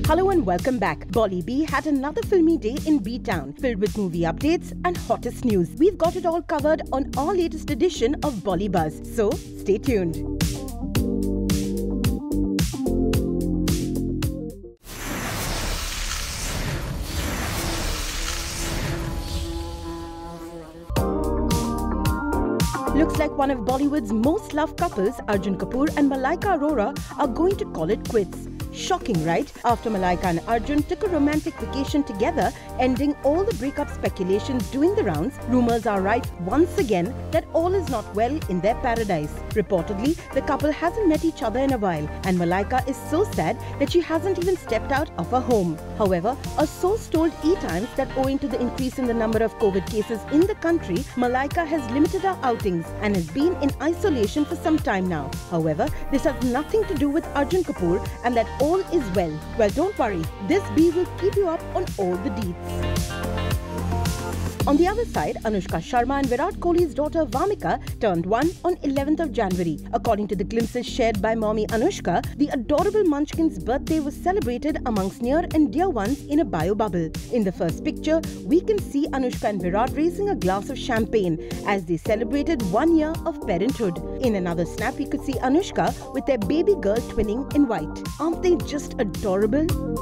Hello and welcome back. Bolly B had another filmy day in B-Town, filled with movie updates and hottest news. We've got it all covered on our latest edition of Bolly Buzz, so stay tuned. Looks like one of Bollywood's most loved couples, Arjun Kapoor and Malaika Arora, are going to call it quits. Shocking, right? After Malaika and Arjun took a romantic vacation together, ending all the breakup speculations doing the rounds, rumors are rife once again that all is not well in their paradise. Reportedly, the couple hasn't met each other in a while, and Malaika is so sad that she hasn't even stepped out of her home. However, a source told E-Times that owing to the increase in the number of COVID cases in the country, Malaika has limited her outings and has been in isolation for some time now. However, this has nothing to do with Arjun Kapoor and that all is well. Well, don't worry, this bee will keep you up on all the deets. On the other side, Anushka Sharma and Virat Kohli's daughter Vamika turned 1 on 11th of January. According to the glimpses shared by mommy Anushka, the adorable munchkin's birthday was celebrated amongst near and dear ones in a bio bubble. In the first picture, we can see Anushka and Virat raising a glass of champagne as they celebrated 1 year of parenthood. In another snap, we could see Anushka with their baby girl twinning in white. Aren't they just adorable?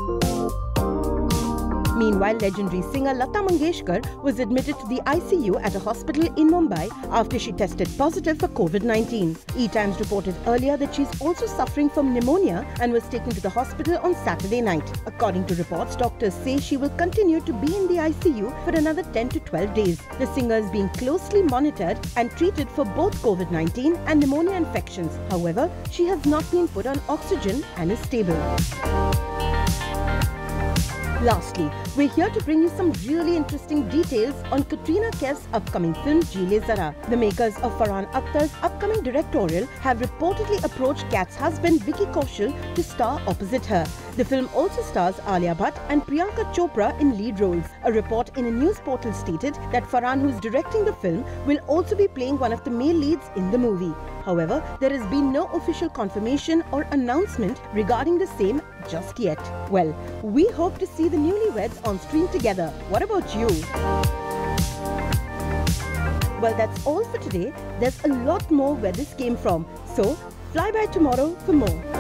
Meanwhile, legendary singer Lata Mangeshkar was admitted to the ICU at a hospital in Mumbai after she tested positive for COVID-19. E-Times reported earlier that she's also suffering from pneumonia and was taken to the hospital on Saturday night. According to reports, doctors say she will continue to be in the ICU for another 10 to 12 days. The singer is being closely monitored and treated for both COVID-19 and pneumonia infections. However, she has not been put on oxygen and is stable. Lastly, we're here to bring you some really interesting details on Katrina Kaif's upcoming film Ji Le Zara. The makers of Farhan Akhtar's upcoming directorial have reportedly approached Kat's husband Vicky Kaushal to star opposite her. The film also stars Alia Bhatt and Priyanka Chopra in lead roles. A report in a news portal stated that Farhan, who is directing the film, will also be playing one of the male leads in the movie. However, there has been no official confirmation or announcement regarding the same just yet. Well, we hope to see the newlyweds on screen together. What about you? Well, that's all for today. There's a lot more where this came from. So, fly by tomorrow for more.